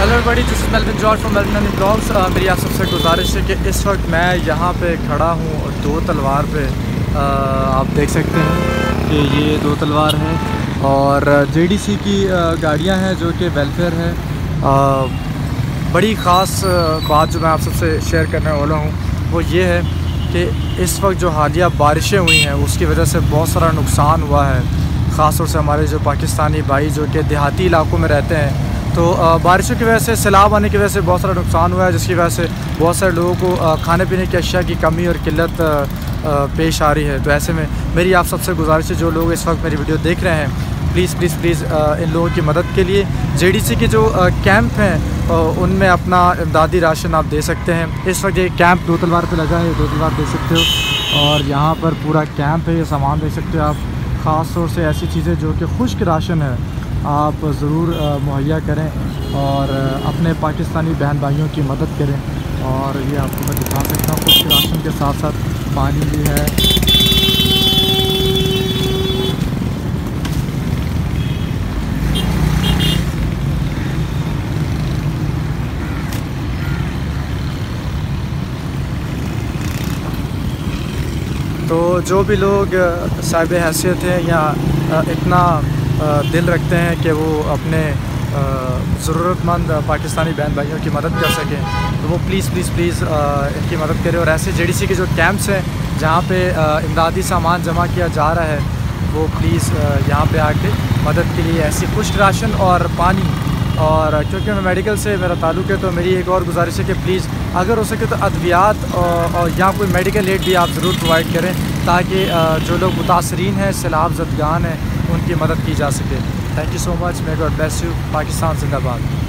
Hello everybody, this is Melvin George from Melvin blogs. मेरी आप सबसे गुजारिश है कि इस वक्त मैं यहाँ पे खड़ा हूँ और दो तलवार पे आप देख सकते हैं कि ये दो तलवार हैं और जेडीसी की गाड़ियाँ हैं जो कि वेलफेयर है। बड़ी ख़ास बात जो मैं आप सबसे शेयर करने वाला हूँ वो ये है कि इस वक्त जो हालिया बारिशें हुई हैं उसकी वजह से बहुत सारा नुकसान हुआ है, ख़ास तौर से हमारे जो पाकिस्तानी भाई जो कि देहाती इलाकों में रहते हैं। तो बारिशों की वजह से, सैलाब आने की वजह से बहुत सारा नुकसान हुआ है, जिसकी वजह से बहुत सारे लोगों को खाने पीने की अशिया की कमी और किल्लत पेश आ रही है। तो ऐसे में मेरी आप सबसे गुजारिश है, जो लोग इस वक्त मेरी वीडियो देख रहे हैं, प्लीज़ प्लीज़ प्लीज़ इन लोगों की मदद के लिए जेडीसी के जो कैंप हैं उनमें अपना इमदादी राशन आप दे सकते हैं। इस वक्त ये कैंप दो तलवार पे लगा है, दो तलवार देख सकते हो, और यहाँ पर पूरा कैंप है, ये सामान देख सकते हो आप। ख़ास तौर से ऐसी चीज़ें जो कि खुश्क राशन है आप ज़रूर मुहैया करें और अपने पाकिस्तानी बहन भाइयों की मदद करें। और ये आपको मैं दिखा सकता हूँ, खुश्क राशन के साथ साथ पानी भी है। तो जो भी लोग साहिब हैसियत हैं या इतना दिल रखते हैं कि वो अपने ज़रूरतमंद पाकिस्तानी बहन भाइयों की मदद कर सकें, तो वो प्लीज़ प्लीज़ प्लीज़ इनकी मदद करें। और ऐसे जेडीसी के जो कैंप्स हैं जहाँ पे इमदादी सामान जमा किया जा रहा है, वो प्लीज़ यहाँ पे आके मदद के लिए ऐसी खुश्क राशन और पानी। और क्योंकि मैं मेडिकल से मेरा ताल्लुक़ है, तो मेरी एक और गुजारिश है कि प्लीज़ अगर हो सके तो अद्वियात और या कोई मेडिकल एड भी आप ज़रूर प्रोवाइड करें, ताकि जो लोग मुतासरीन हैं, सैलाब ज़दगान हैं, उनकी मदद की जा सके। Thank you so much. May God bless you. Pakistan जिंदाबाद।